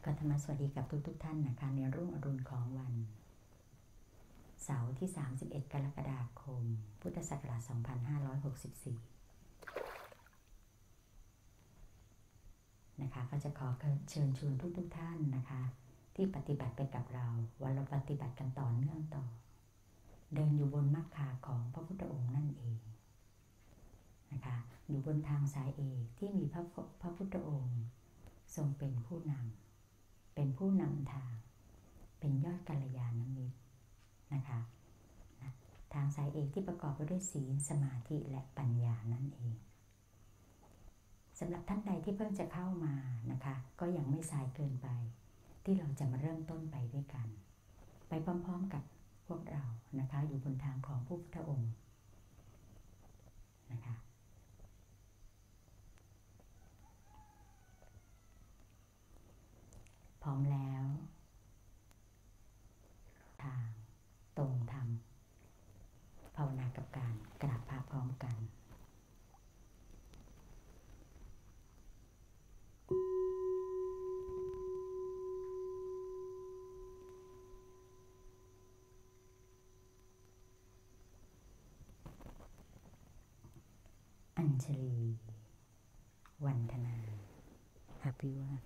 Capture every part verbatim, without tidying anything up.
ก็ธรรมสวัสดีกับทุกทุกท่านนะคะในรุ่งอรุณของวันเสาร์ที่สามสิบเอ็ดกรกฎาคมพุทธศักราชสองพันห้าร้อยหกสิบสี่นะคะก็จะขอเชิญชวนทุกทุกท่านนะคะที่ปฏิบัติไปกับเราวันเราปฏิบัติกันต่อเนื่องต่อเดินอยู่บนมรรคาของพระพุทธองค์นั่นเองนะคะอยู่บนทางสายเอกที่มีพระพระพุทธองค์ทรงเป็นผู้นำเป็นผู้นำทางเป็นยอดกัลยาณมิตรนะคะนะทางสายเอกที่ประกอบไปด้วยศีลสมาธิและปัญญานั่นเองสำหรับท่านใดที่เพิ่งจะเข้ามานะคะก็ยังไม่สายเกินไปที่เราจะมาเริ่มต้นไปด้วยกันไปพร้อมๆกับพวกเรานะคะอยู่บนทางของพระพุทธองค์นะคะพร้อมแล้วทางตรงธรรมภาวนากับการกราบพระพร้อมกันอัญชลีวันธนาอภิวาท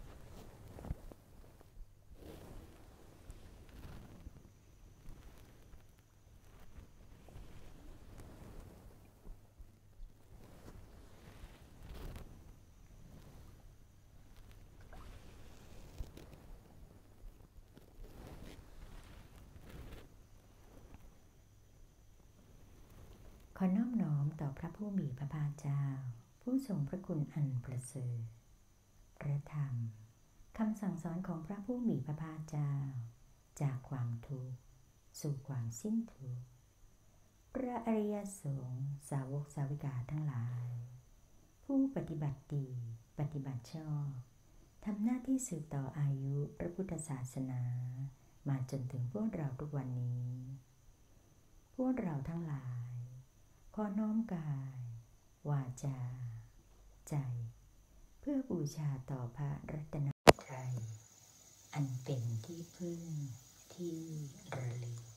ขอน้อมน้อมต่อพระผู้มีพระภาคเจ้าผู้ทรงพระคุณอันประเสริฐพระธรรมคำสั่งสอนของพระผู้มีพระภาคเจ้าจากความทุกข์สู่ความสิ้นทุกข์พระอริยสงฆ์สาวกสาวิกาทั้งหลายผู้ปฏิบัติดีปฏิบัติชอบทำหน้าที่สืบต่ออายุพระพุทธศาสนามาจนถึงพวกเราทุกวันนี้พวกเราทั้งหลายขอน้อมกายวาจาใจเพื่อบูชาต่อพระรัตนตรัยอันเป็นที่พึ่งที่ระลึก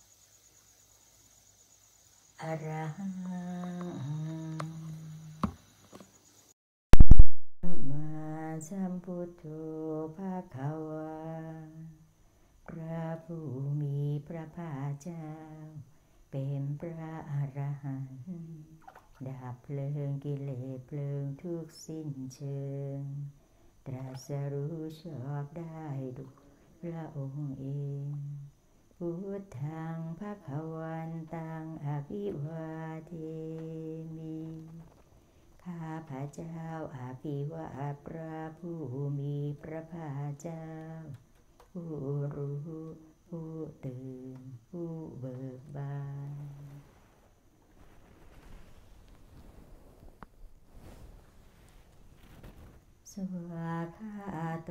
อรหังมาสัมพุทโธภควาพระผู้มีพระภาคเจ้าเป็นพระอรหันต์ดับเพลิงกิเลสเพลิงทุกสิ้นเชิงตรัสรู้ชอบได้ด้วยพระองค์เองพุทธังภวันตังอภิวาเทมิข้าพระเจ้าอภิวาทพระผู้มีพระภาคเจ้าผู้รู้ผู้ตื่นผู้เบิกบานสวากขาโต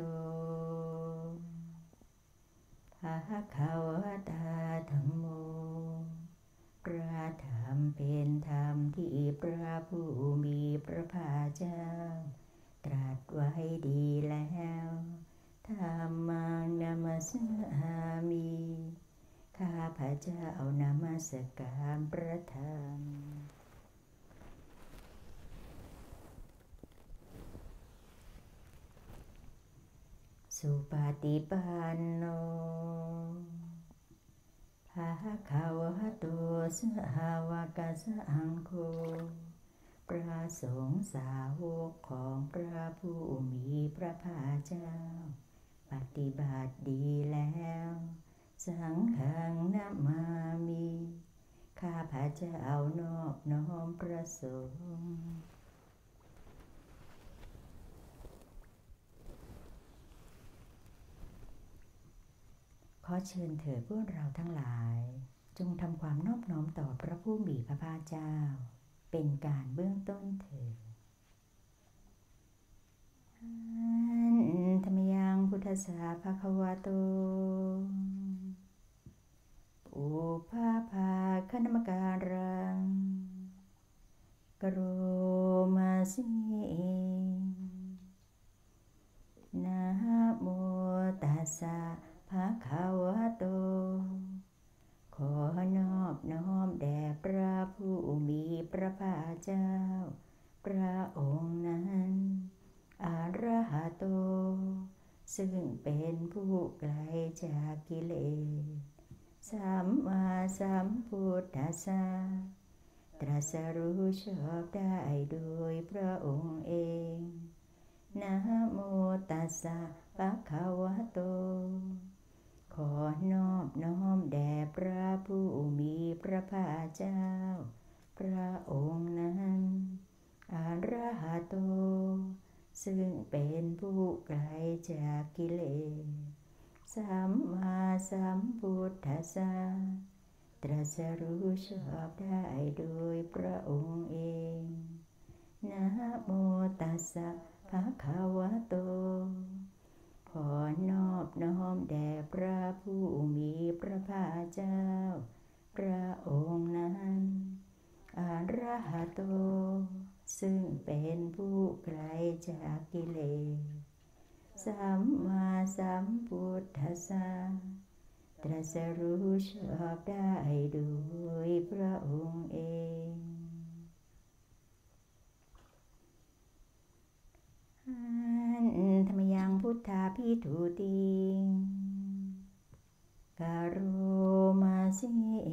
ภะคะวะตาธัมโมพระธรรมเป็นธรรมที่พระผู้มีพระภาคเจ้าตรัสไว้ดีแล้วธัมมังนามัสสามิข้าพระเจ้านมัสการพระธรรมสุปฏิปันโนภะคะวะโตสาวกสังโฆพระสงฆ์สาวกของพระผู้มีพระภาคเจ้าปฏิบัติดีแล้วสังฆังนะมามิข้าพระเจ้านอบน้อมพระสงฆ์ขอเชิญเถิดพวกเราทั้งหลายจงทำความนอบน้อมต่อพระผู้มีพระภาคเจ้าเป็นการเบื้องต้นเถิดธรรมยังพุทธัสสะภะคะวะโตอุปาภาคณมการังกโรมาสินะโมสสะภะคะวะโตขอนอบน้อมแด่พระผู้มีพระภาคเจ้าพระองค์นั้นอะระหะโตซึ่งเป็นผู้ไกลจากกิเลสสัมมาสัมพุทธัสสะตรัสรู้ชอบได้โดยพระองค์เองนะโมตัสสะภะคะวะโตขอนอบน้อมแด่พระผู้มีพระภาคเจ้าพระองค์นั้นอะระหะโตซึ่งเป็นผู้ไกลจากกิเลสสัมมาสัมพุทธัสสะตรัสรู้ชอบได้โดยพระองค์เองนะโมตัสสะภะคะวะโตขอนอบน้อมแด่พระผู้มีพระภาคเจ้าพระองค์นั้นอะระหะโตซึ่งเป็นผู้ไกลจากกิเลสสัมมาสัมพุทธัสสะตรัสรู้ชอบได้โดยพระองค์เองธรรมยังพุทธาภิทุติงกโรมาสิ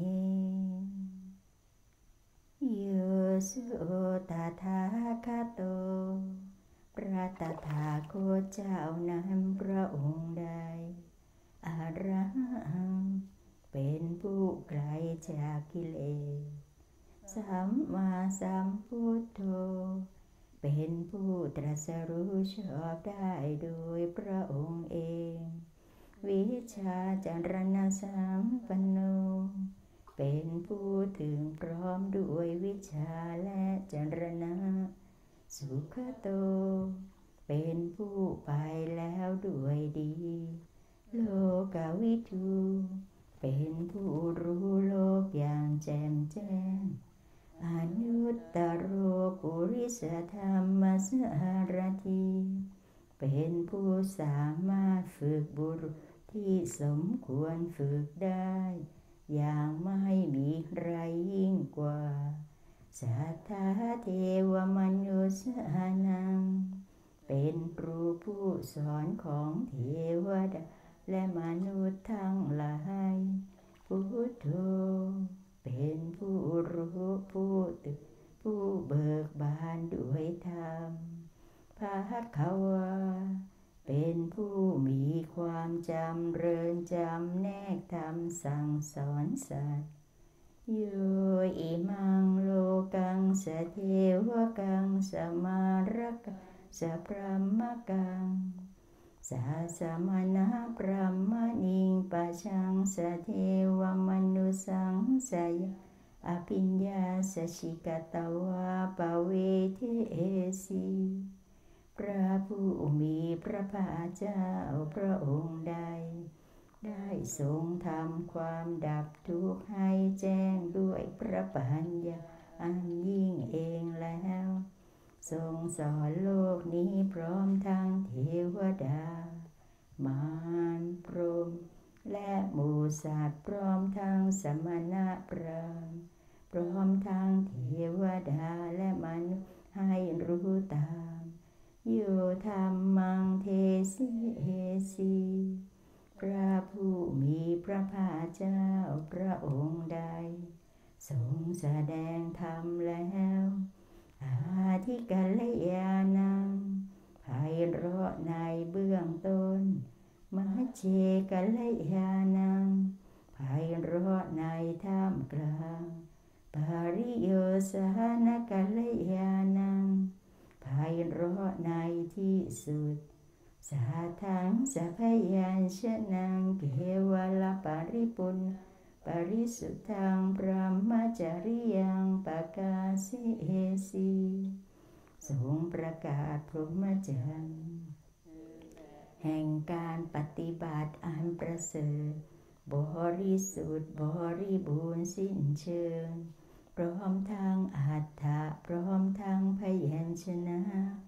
โยสุตถาคโตพระตถาคตเจ้านั้นพระองค์ใดอรหังเป็นผู้ไกลจากกิเลสสัมมาสัมพุทโธเป็นผู้ตรัสรู้ชอบได้โดยพระองค์เองวิชชาจารณะสัมปันโนเป็นผู้ถึงพร้อมด้วยวิชาและจารณะสุขโตเป็นผู้ไปแล้วด้วยดีโลกวิทูเป็นผู้รู้โลกอย่างแจ่มแจ้งอนุตตโรปุริสธรรมสารถีเป็นผู้สามารถฝึกบุรุษที่สมควรฝึกได้อย่างไม่มีใครยิ่งกว่าสัทธาเทวมนุษย์นังเป็นครูผู้สอนของเทวดาและมนุษย์ทั้งหลายพุทโธเป็นผู้รู้ผู้ตื่นผู้เบิกบานด้วยธรรมภควาเป็นผู้มีความจำเริญจำแนกธรรมสั่งสอนสัตว์โยอิมังโลกังสเทวกังสมารกังสพรหมกังสาสมณะพรหมณิงปัจฉังสเทวมนุสังสยอภิญญาสชิกตวาปเวเทสีพระผู้มีพระภาคเจ้าพระองค์ใดได้ทรงทำความดับทุกข์ให้แจ้งด้วยพระปัญญาอันยิ่งเองแล้วทรงสอนโลกนี้พร้อมทั้งเทวดามารพรหมและหมู่สัตว์พร้อมทั้งสมณะพราหมณ์พร้อมทั้งเทวดาและมนุษย์ให้รู้ตามโยธรรมังเทสิเอสีพระผู้มีพระภาคเจ้าพระองค์ใดทรงแสดงธรรมแล้วอาทิกัลยาณังไพเราะในเบื้องต้นมัชฌิกัลยาณังไพเราะในท่ามกลางปริโยสานกัลยาณังไพเราะในที่สุดสาทังสัพยัญชนะเกวลปริปุณปริสุทธังพรหมจริยังปกาสิเอสีทรงประกาศพรหมจรรย์แห่งการปฏิบัติอันประเสริฐบริสุทธิ์บริบูรณ์สิ้นเชิงพร้อมทั้งอัฏฐะพร้อมทั้งพยัญชนะ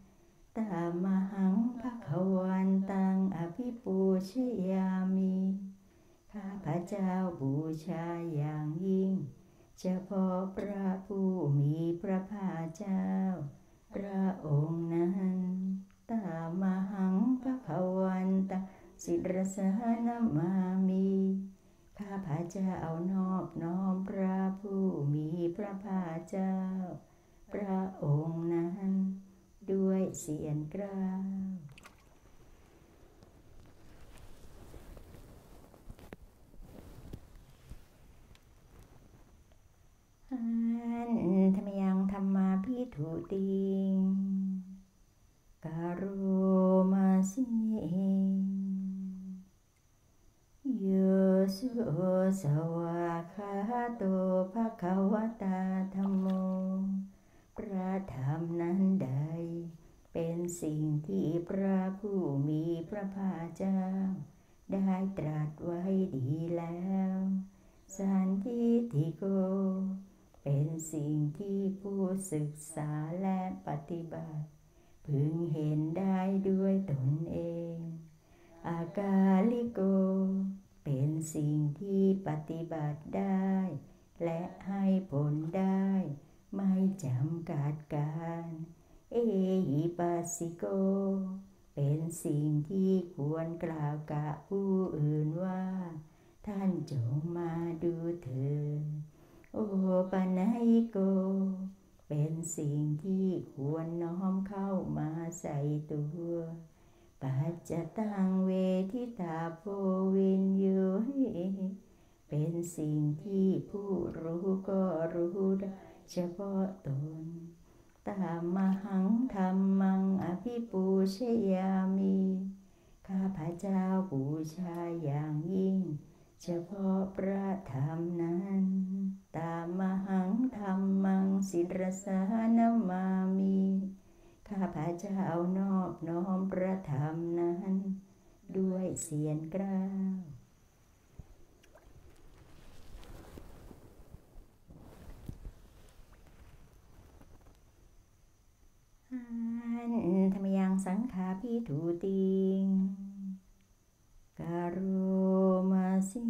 ตามหังภควันตังอภิปูชยามิข้าพเจ้าบูชาอย่างยิ่งเฉพาะพระผู้มีพระภาคเจ้าพระองค์นั้นตามหังภควันตังศิรสหนามามิข้าพเจ้านอบน้อมพระผู้มีพระภาคเจ้าพระองค์นั้นด้วยเสียงกล้าวหันธรรมยังธรรมาภิถุติงการุมาสิโยสุสวาคาโตภควตาธัมโมพระธรรมนั้นใดเป็นสิ่งที่พระผู้มีพระภาคเจ้าได้ตรัสไว้ดีแล้วสันทิฏฐิโกเป็นสิ่งที่ผู้ศึกษาและปฏิบัติพึงเห็นได้ด้วยตนเองอากาลิโกเป็นสิ่งที่ปฏิบัติได้และให้ผลได้ไม่จำกัดการเอหิปัสสิโกเป็นสิ่งที่ควรกล่าวกับผู้อื่นว่าท่านจงมาดูเถิดโอปนัยโกเป็นสิ่งที่ควรน้อมเข้ามาใส่ตัวปัจจตังเวทิตาโพวินโยเป็นสิ่งที่ผู้รู้ก็รู้ได้เฉพาะตนตามหังธรรมังอภิปูชยามิข้าพเจ้าบูชาอย่างยิ่งเฉพาะพระธรรมนั้นตามหังธรรมังศิรสหนามามิข้าพเจ้านอบน้อมพระธรรมนั้นด้วยเสียงกล้าวหันธรรมยังสังฆาภิถุติงการุมาสิ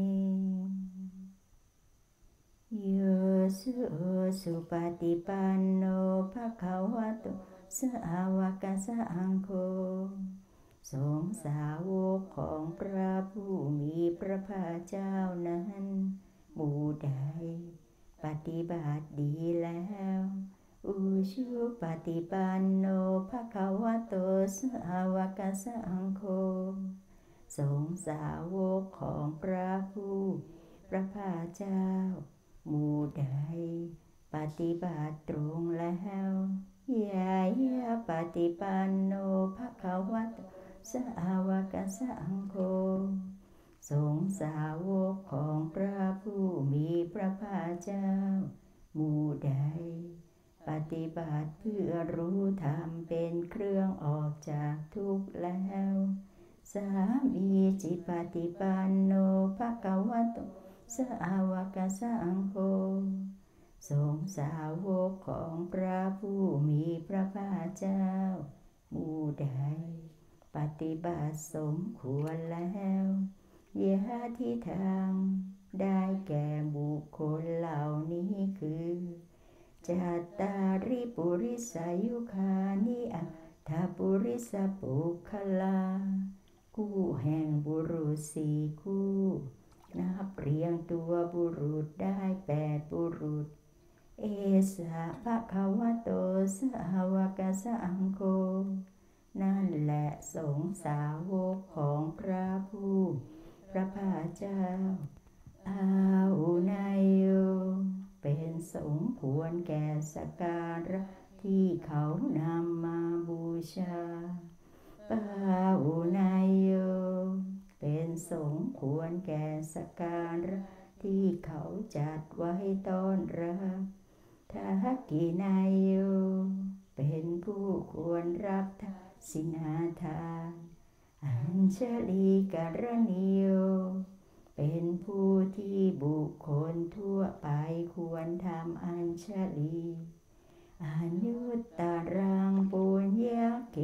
โยสุสุปฏิปันโนภควโตสาวกสังโฆสงฆ์สาวกของพระผู้มีพระภาคเจ้านั้นหมู่ใดปฏิบัติดีแล้วอุชุปฏิปันโนภควโตสาวกสังโฆสงฆ์สาวกของพระผู้พระภาคเจ้าหมู่ใดปฏิบัติตรงแล้วยายาปฏิปันโนภควโตสาวกสังโฆสงฆ์สาวกของพระผู้มีพระภาคเจ้าหมู่ใดปฏิบัติเพื่อรู้ธรรมเป็นเครื่องออกจากทุกข์แล้วสามีจิปฏิปันโนภควโตสาวกสังโฆสงฆ์สาวกของพระผู้มีพระภาคเจ้าหมู่ใดปฏิบัติสมควรแล้วยะทิทางได้แก่บุคคลเหล่านี้คือจัตตาริปุริสายุคานิอัตถปุริสปุคคลาคู่แห่งบุรุษสี่คู่นับเรียงตัวบุรุษได้แปดบุรุษเอสะภะคะวะโตสาวกสังโฆนั่นแหละสงฆ์สาวกของพระผู้พระภาคเจ้าอาหุนายโยเป็นสมควรแก่สักการะที่เขานำมาบูชาปาหุนายโยเป็นสมควรแก่สักการะที่เขาจัดไว้ต้อนรับทักขินายโยเป็นผู้ควรรับทักษิณาทานอัญชลีกรณีโยเป็นผู้ที่บุคคลทั่วไปควรทำอัญชลีอนุตตรังปุญญเก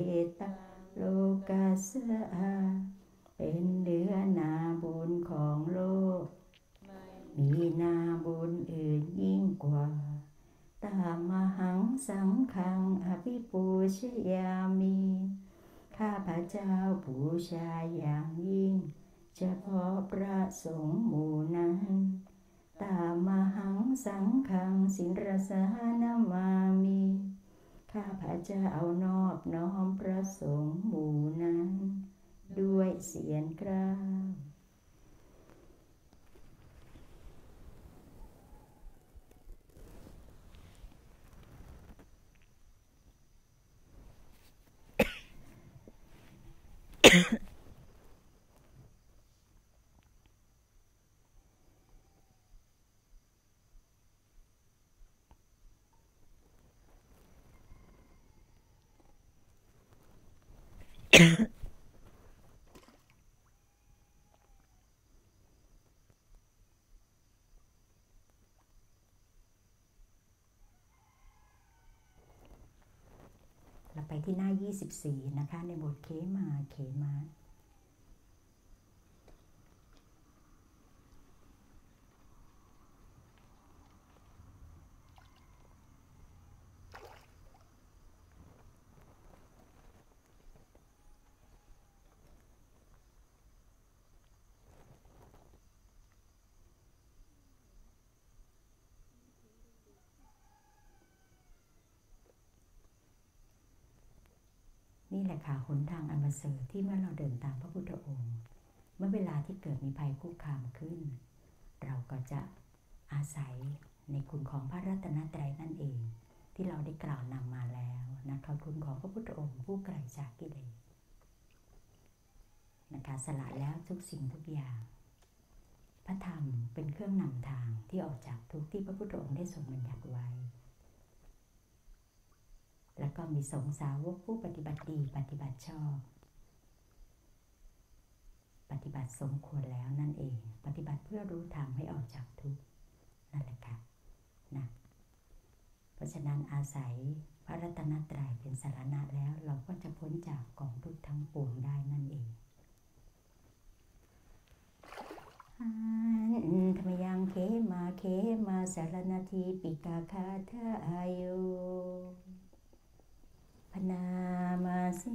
สะเป็นเนื้อนาบุญของโลกมีนาบุญอื่นยิ่งกว่าตามหังสังฆังอภิปูชยามิข้าพระเจ้าบูชาอย่างยิ่งเฉพาะพระสงฆ์หมู่นั้นตามหังสังฆังสิรสานามามิข้าพระเจ้านอบน้อมพระสงฆ์หมู่นั้นด้วยเสียงกล้าวเราไปที่หน้ายี่สิบสี่นะคะในบทเขมาเขมานี่แหละค่ะหนทางอันประเสริฐที่เมื่อเราเดินตามพระพุทธองค์เมื่อเวลาที่เกิดมีภัยคุกคามขึ้นเราก็จะอาศัยในคุณของพระรัตนตรัยนั่นเองที่เราได้กล่าวนำมาแล้วนะคะคุณของพระพุทธองค์ผู้ไกลจากกิเลสนะคะสละแล้วทุกสิ่งทุกอย่างพระธรรมเป็นเครื่องนำทางที่ออกจากทุกข์ที่พระพุทธองค์ได้ทรงบัญญัติไว้แล้วก็มีสงฆ์สาวกผู้ปฏิบัติดีปฏิบัติชอบปฏิบัติสมควรแล้วนั่นเองปฏิบัติเพื่อรู้ธรรมให้ออกจากทุกข์นั่นแหละค่ะนะเพราะฉะนั้นอาศัยพระรัตนตรัยเป็นสรณะแล้วเราก็จะพ้นจากกองทุกข์ทั้งปวงได้นั่นเองธรรมยังเขมาเขมาสารณทีปิกาคาทาอายุพนามาสิ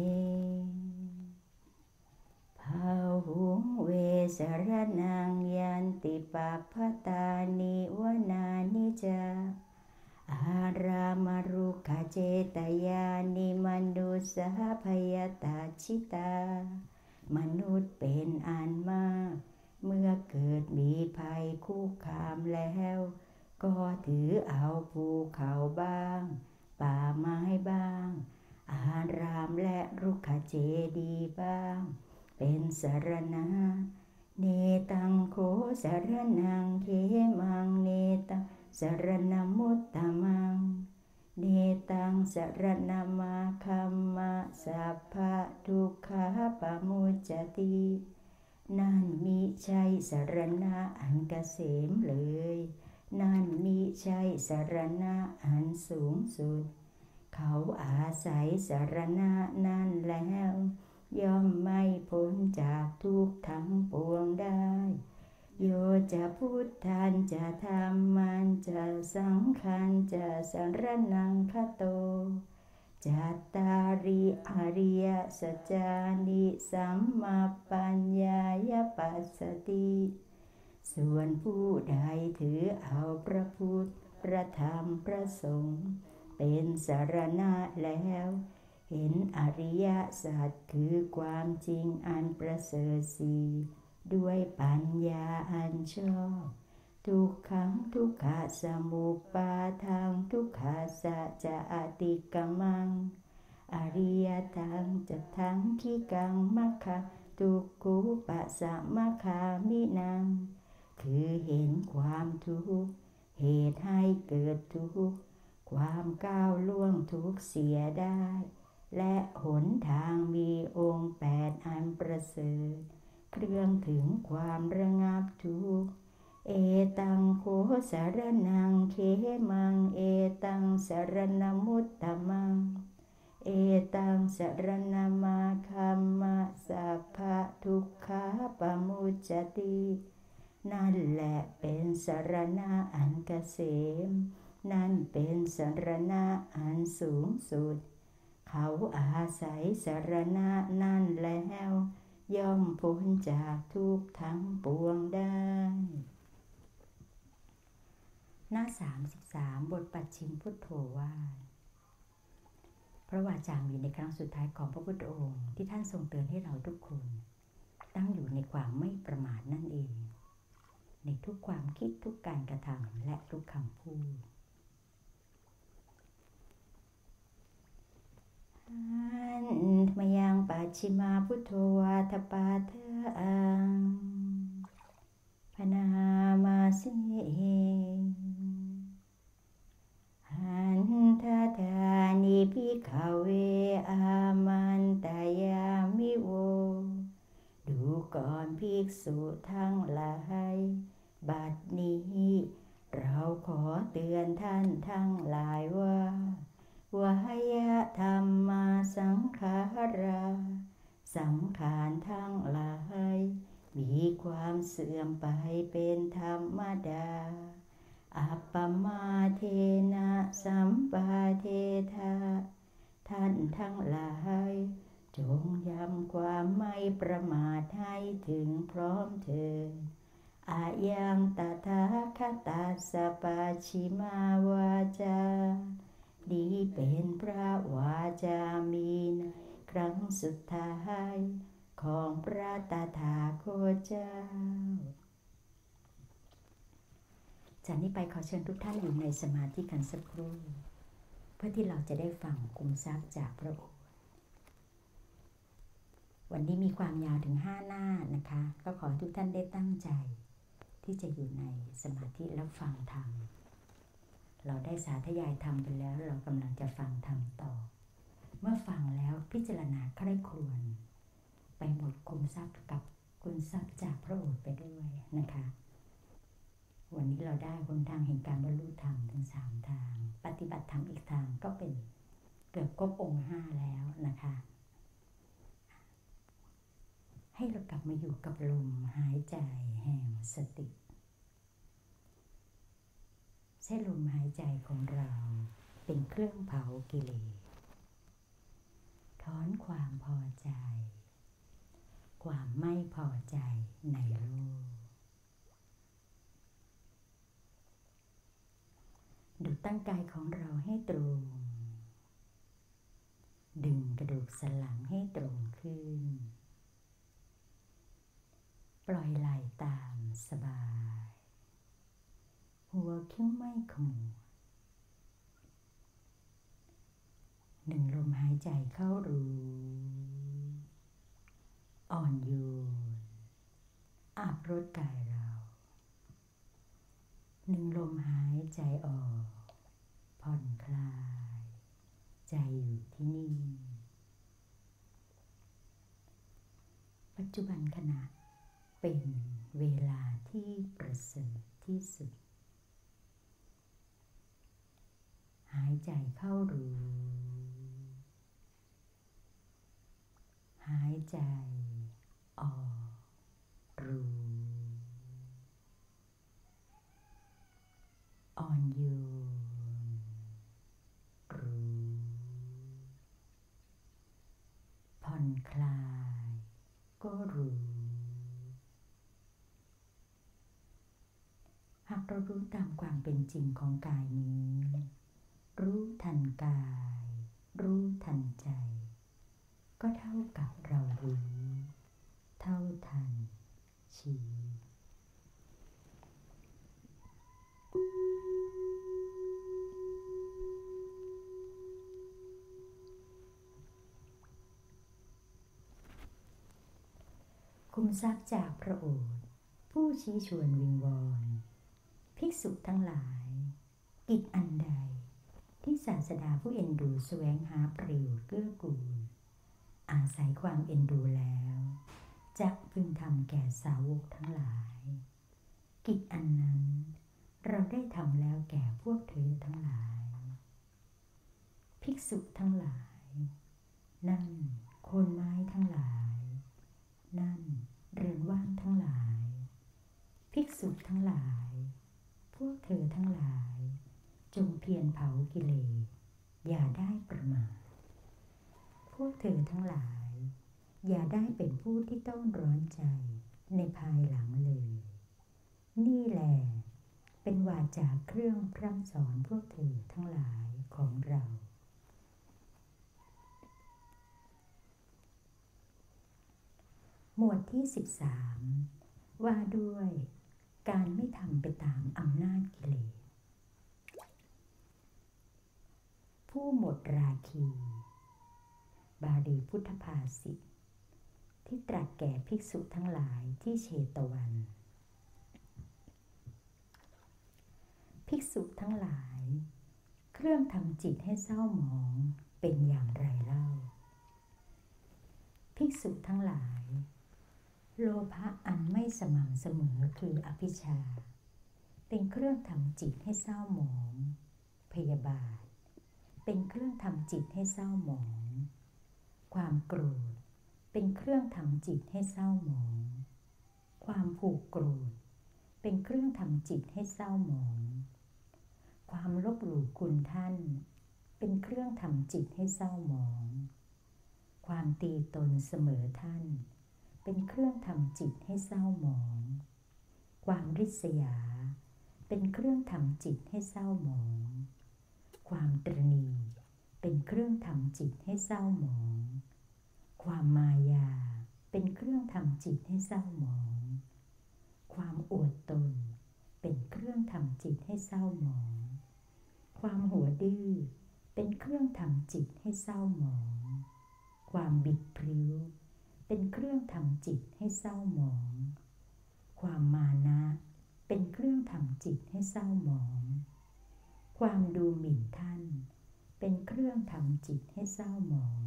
ภาหุงเวสรนังยันติปัปพตานิวนานิจาอารามารุขเจตยานิมนุสสหพยตาชิตามนุษย์เป็นอันมากเมื่อเกิดมีภัยคุกคามแล้วก็ถือเอาภูเขาบ้างป่าไม้บ้างอารามและรุกขเจดีย์บ้างเป็นสรณะเนตังโคสรนังเขมังเนตังสรณมุตตมังเนตังสรณมาคัมมะสัพพะทุกขาปมุจจตินั่นมิใช่สรณะอันเกษมเลยนั่นมิใช่สรณะอันสูงสุดเขาอาศัยสรณะนั่นแล้วย่อมไม่พ้นจากทุกข์ทั้งปวงได้โยจะพุทธันจะธรรมันจะสังฆันจะสรณังคโตจัตตาริอริยสัจจานิสัมมาปัญญายปัสสติส่วนผู้ใดถือเอาพระพุทธพระธรรมพระสงฆ์เป็นสรณะแล้วเห็นอริยสัจคือความจริงอันประเสริฐสี่ด้วยปัญญาอันชอบทุกขังทุกขสมุปาทังทุกขาสัจจะอติกมังอริยทังจะทั้งขีกังมัคคะทุกขุปะสะมัคคามินังคือเห็นความทุกข์เหตุให้เกิดทุกข์ความก้าวล่วงทุกข์เสียได้และหนทางมีองค์แปดอันประเสริฐเครื่องถึงความระงับทุกข์เอตังโคสรนังเขมังเอตังสรณมุตตมังเอเอตังสรณมาคัมมะสัพพะทุกขาปมุจจตินั่นแหละเป็นสรณะอันเกษมนั่นเป็นสรณะอันสูงสุดเขาอาศัยสรณะนั่นแล้วย่อมพ้นจากทุกข์ทั้งปวงได้หน้าสามสิบสามบทปัจฉิมพุทโธว่าพระวาจามีในครั้งสุดท้ายของพระพุทธองค์ที่ท่านทรงเตือนให้เราทุกคนตั้งอยู่ในความไม่ประมาทนั่นเองในทุกความคิดทุกการกระทำและทุกคำพูดอันมยังปัจฉิมาพุทโธวาทปาเทอังพนามาสิหันทธานิภิกขเวอามันตายามิโวดูก่อนภิกษุทั้งหลายบัดนี้เราขอเตือนท่านทั้งหลายว่าวายธรรมาสังขาราสังขารทั้งหลายมีความเสื่อมไปเป็นธรรมดาอัปปมาเทนะสัมปาเทธาท่านทั้งหลายจงย้ำความไม่ประมาทให้ถึงพร้อมเถิดอายังตถาคตัสสะปัจฉิมาวาจาดีเป็นพระวาจามีในครั้งสุดท้ายของพระตถาคตเจ้าจากนี้ไปขอเชิญทุกท่านอยู่ในสมาธิกันสักครู่เพื่อที่เราจะได้ฟังคุมทรัพย์จากพระโอษฐ์วันนี้มีความยาวถึงห้าหน้านะคะก็ขอทุกท่านได้ตั้งใจที่จะอยู่ในสมาธิและฟังธรรมเราได้สาธยายธรรมไปแล้วเรากำลังจะฟังธรรมต่อเมื่อฟังแล้วพิจารณาใคร่ครวญไปหมดคุมทรัพย์กับคุณทรัพย์จากพระโอษฐ์ไปด้วยนะคะวันนี้เราได้หนทางแห่งการบรรลุธรรมทั้งสามทางปฏิบัติธรรมอีกทางก็เป็นเกือบครบองค์ห้าแล้วนะคะให้เรากลับมาอยู่กับลมหายใจแห่งสติใช้ลมหายใจของเราเป็นเครื่องเผากิเลสถอนความพอใจความไม่พอใจในโลกดูตั้งกายของเราให้ตรงดึงกระดูกสันหลังให้ตรงขึ้นปล่อยไหล่ตามสบายหัวคิ้วไม่ขมวดหนึ่งลมหายใจเข้ารู้อ่อนโยนอาบรดกายเราหนึ่งลมหายใจออกผ่อนคลายใจอยู่ที่นี่ปัจจุบันขณะเป็นเวลาที่ประเสริฐที่สุดหายใจเข้ารู้หายใจออกรู้อ่อนโยนรู้ผ่อนคลายก็รู้หากเรารู้ตามความเป็นจริงของกายนี้รู้ทันกายรู้ทันใจก็เท่ากับเรารู้เท่าทันชีวิตคุมทรัพย์จากพระโอษฐ์ผู้ชี้ชวนวิงวอนภิกษุทั้งหลายกิจอันใดที่ศาสดาผู้เอ็นดูแสวงหาประโยชน์เกื้อกูลอาศัยความเอ็นดูแล้วจะพึงทำแก่สาวกทั้งหลายกิจอันนั้นเราได้ทำแล้วแก่พวกเธอทั้งหลายภิกษุทั้งหลายนั่นโคนไม้ทั้งหลายนั่นเรือนว่างทั้งหลายภิกษุทั้งหลายพวกเธอทั้งหลายจงเพียรเผากิเลสอย่าได้ประมาทพวกเธอทั้งหลายอย่าได้เป็นผู้ที่ต้องร้อนใจในภายหลังเลยนี่แหละเป็นวาจาเครื่องพร่ำสอนพวกเธอทั้งหลายของเราหมวดที่สิบสามว่าด้วยการไม่ทำไปตามอำนาจกิเลสผู้หมดราคีบาลีพุทธภาษิตที่ตรัสแก่ภิกษุทั้งหลายที่เชตวันภิกษุทั้งหลายเครื่องทำจิตให้เศร้าหมองเป็นอย่างไรเล่าภิกษุทั้งหลายโลภะอันไม่สม่ำเสมอคืออภิชฌาเป็นเครื่องทำจิตให้เศร้าหมองพยาบาทเป็นเครื่องทำจิตให้เศร้าหมองความโกรธเป็นเครื่องทำจิตให้เศร้าหมองความผูกโกรธเป็นเครื่องทำจิตให้เศร้าหมองความลบหลู่คุณท่านเป็นเครื่องทำจิตให้เศร้าหมองความตีตนเสมอท่านเป็นเครื่องทำจิตให้เศร้าหมองความริษยาเป็นเครื่องทำจิตให้เศร้าหมองความตระหนี่เป็นเครื่องทำจิตให้เศร้าหมองความมายาเป็นเครื่องทำจิตให้เศร้าหมองความอวดตนเป็นเครื่องทำจิตให้เศร้าหมองความหัวดื้อเป็นเครื่องทำจิตให้เศร้าหมองความบิดพริ้วเป็นเครื่องทำจิตให้เศร้าหมองความมานะเป็นเครื่องทำจิตให้เศร้าหมองความดูหมิ่นท่านเป็นเครื่องทำจิตให้เศร้าหมอง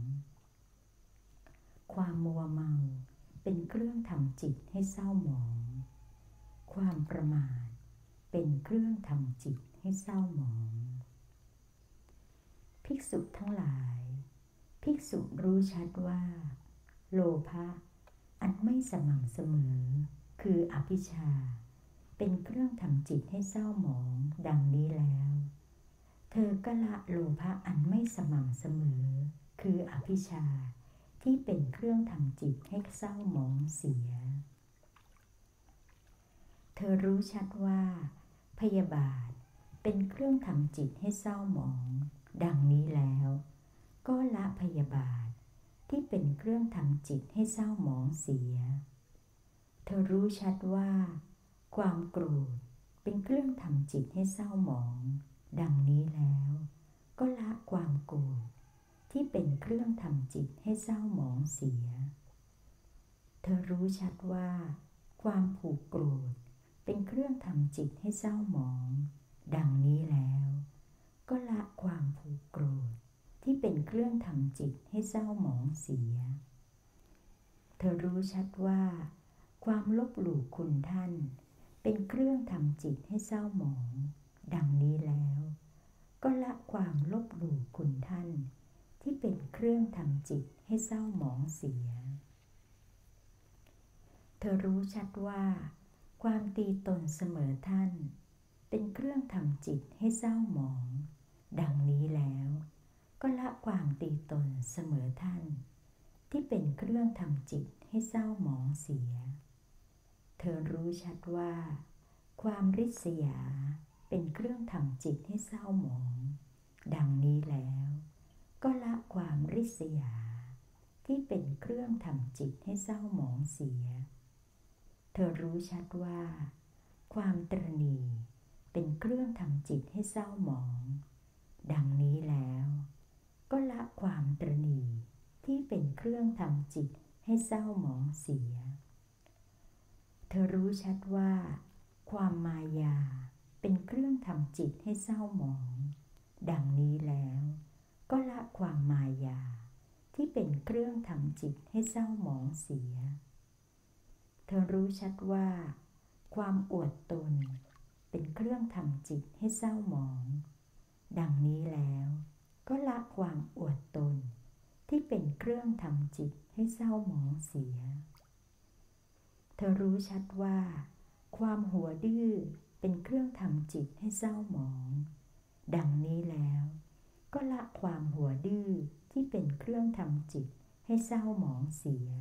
ความมัวเมาเป็นเครื่องทำจิตให้เศร้าหมองความประมาทเป็นเครื่องทำจิตให้เศร้าหมองภิกษุทั้งหลายภิกษุรู้ชัดว่าโลภะอันไม่สม่ำเสมอคืออภิชฌาเป็นเครื่องทำจิตให้เศร้าหมองดังนี้แล้วเธอก็ละโลภะอันไม่สม่ำเสมอคืออภิชฌาที่เป็นเครื่องทำจิตให้เศร้าหมองเสียเธอรู้ชัดว่าพยาบาทเป็นเครื่องทำจิตให้เศร้าหมองดังนี้แล้วก็ละพยาบาทที่เป็นเครื่องทำจิตให้เศร้าหมองเสียเธอรู้ชัดว่าความโกรธเป็นเครื่องทำจิตให้เศร้าหมองดังนี้แล้วก็ละความโกรธที่เป็นเครื่องทำจิตให้เศร้าหมองเสียเธอรู้ชัดว่าความผูกโกรธเป็นเครื่องทำจิตให้เศร้าหมองดังนี้แล้วก็ละความผูกโกรธที่เป็นเครื่องทำจิตให้เศร้าหมองเสียเธอรู้ชัดว่าความลบหลู่คุณท่านเป็นเครื่องทำจิตให้เศร้าหมองดังนี้แล้วก็ละความลบหลู่คุณท่านที่เป็นเครื่องทำจิตให้เศร้าหมองเสียเธอรู้ชัดว่าความตีตนเสมอท่านเป็นเครื่องทำจิตให้เศร้าหมองดังนี้แล้วก็ละความตีตนเสมอท่านที่เป็นเครื่องทำจิตให้เศร้าหมองเสียเธอรู้ชัดว่าความริษยาเป็นเครื่องทำจิตให้เศร้าหมองดังนี้แล้วก็ละความริษยาที่เป็นเครื่องทำจิตให้เศร้าหมองเสียเธอรู้ชัดว่าความตระหนี่เป็นเครื่องทำจิตให้เศร้าหมองดังนี้แล้วก็ละความตระหนี่ที่เป็นเครื่องทำจิตให้เศร้าหมองเสียเธอรู้ชัดว่าความมายาเป็นเครื่องทำจิตให้เศร้าหมองดังนี้แล้วก็ละความมายาที่เป็นเครื่องทำจิตให้เศร้าหมองเสียเธอรู้ชัดว่าความอวดตนเป็นเครื่องทำจิตให้เศร้าหมองดังนี้แล้วก็ละความอวดตนที่เป็นเครื่องทำจิตให้เศร้าหมองเสียเธอรู้ชัดว่าความหัวดื้อเป็นเครื่องทำจิตให้เศร้าหมองดังนี้แล้วก็ละความหัวดื้อที่เป็นเครื่องทำจิตให้เศร้าหมองเสีย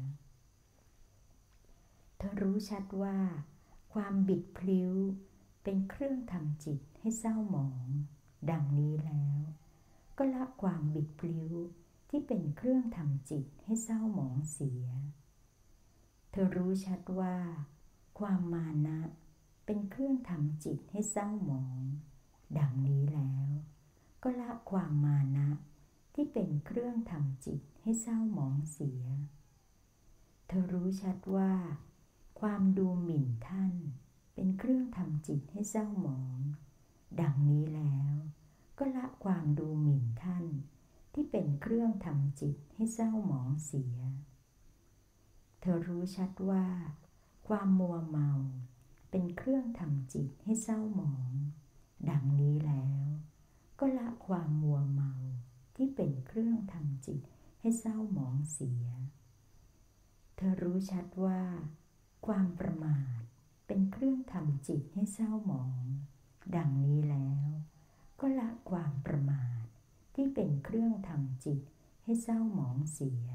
เธอรู้ชัดว่าความบิดพลิ้วเป็นเครื่องทำจิตให้เศร้าหมองดังนี้แล้วก็ละความบิดพลิ้วที่เป็นเครื่องทำจิตให้เศร้าหมองเสียเธอรู้ชัดว่าความมานะเป็นเครื่องทำจิตให้เศร้าหมองดังนี้แล้วก็ละความมานะที่เป็นเครื่องทำจิตให้เศร้าหมองเสียเธอรู้ชัดว่าความดูหมิ่นท่านเป็นเครื่องทำจิตให้เศร้าหมองดังนี้แล้วก็ละความดูหมิ่นท่านที่เป็นเครื่องทำจิตให้เศร้าหมองเสียเธอรู้ชัดว่าความมัวเมาเป็นเครื่องทำจิตให้เศร้าหมองดังนี้แล้วก็ละความมัวเมาที่เป็นเครื่องทำจิตให้เศร้าหมองเสียเธอรู้ชัดว่าความประมาทเป็นเครื่องทำจิตให้เศร้าหมองดังนี้แล้วก็ละความประมาทที่เป็นเครื่องทำจิตให้เศร้าหมองเสีย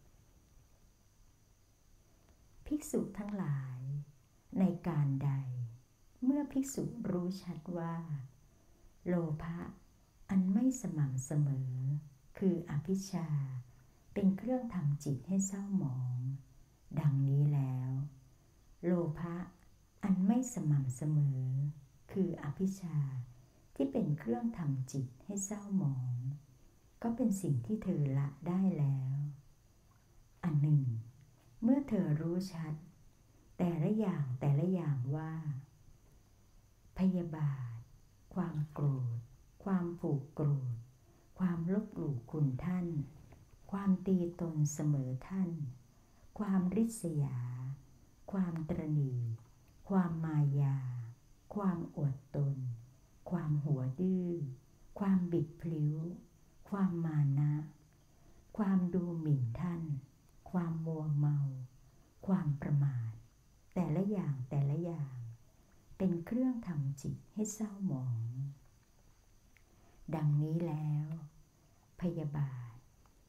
ภิกษุทั้งหลายในการใดเมื่อภิกษุรู้ชัดว่าโลภะอันไม่สม่ำเสมอคืออภิชฌาเป็นเครื่องทำจิตให้เศร้าหมองดังนี้แล้วโลภะอันไม่สม่ำเสมอคืออภิชฌาที่เป็นเครื่องทำจิตให้เศร้าหมองก็เป็นสิ่งที่เธอละได้แล้วอันหนึ่งเมื่อเธอรู้ชัดแต่ละอย่างแต่ละอย่างว่าพยาบาทความโกรธความผูกโกรธความลบหลู่คุณท่านความตีตนเสมอท่านความริษยาความตระหนี่ความมายาความอวดตนความหัวดื้อความบิดพลิ้วความมานะความดูหมิ่นท่านความมัวเมาความประมาทแต่ละอย่างแต่ละอย่างเป็นเครื่องทำจิตให้เศร้าหมองดังนี้แล้วพยาบาท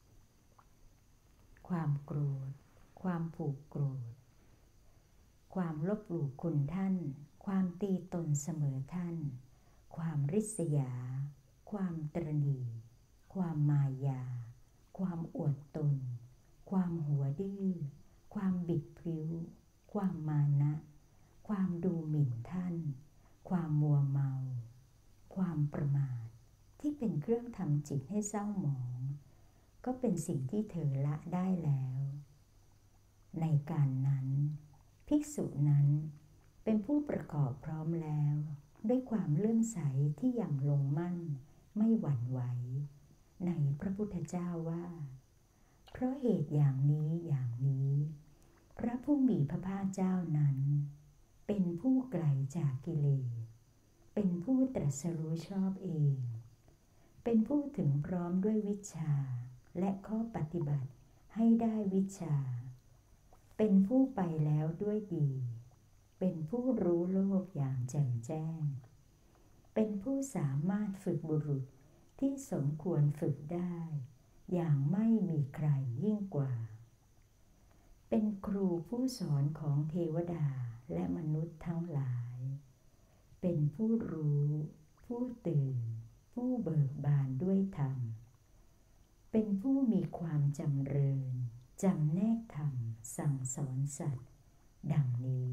ความโกรธความผูกโกรธความลบหลู่คุณท่านความตีตนเสมอท่านความริษยาความตระหนี่ความมายาความอวดตนความหัวดื้อความบิดพลิ้วความมานะความดูหมิ่นท่านความมัวเมาความประมาทที่เป็นเครื่องทำจิตให้เศร้าหมองก็เป็นสิ่งที่เธอละได้แล้วในการนั้นภิกษุนั้นเป็นผู้ประกอบพร้อมแล้วด้วยความเลื่อมใสที่อย่างลงมั่นไม่หวั่นไหวในพระพุทธเจ้าว่าเพราะเหตุอย่างนี้อย่างนี้พระผู้มีพระภาคเจ้านั้นเป็นผู้ไกลจากกิเลสเป็นผู้ตรัสรู้ชอบเองเป็นผู้ถึงพร้อมด้วยวิชชาและข้อปฏิบัติให้ได้วิชชาเป็นผู้ไปแล้วด้วยดีเป็นผู้รู้โลกอย่างแจ่มแจ้งเป็นผู้สามารถฝึกบุรุษที่สมควรฝึกได้อย่างไม่มีใครยิ่งกว่าเป็นครูผู้สอนของเทวดาและมนุษย์ทั้งหลายเป็นผู้รู้ผู้ตื่นผู้เบิกบานด้วยธรรมเป็นผู้มีความจำเริญจำแนกธรรมสั่งสอนสัตว์ดังนี้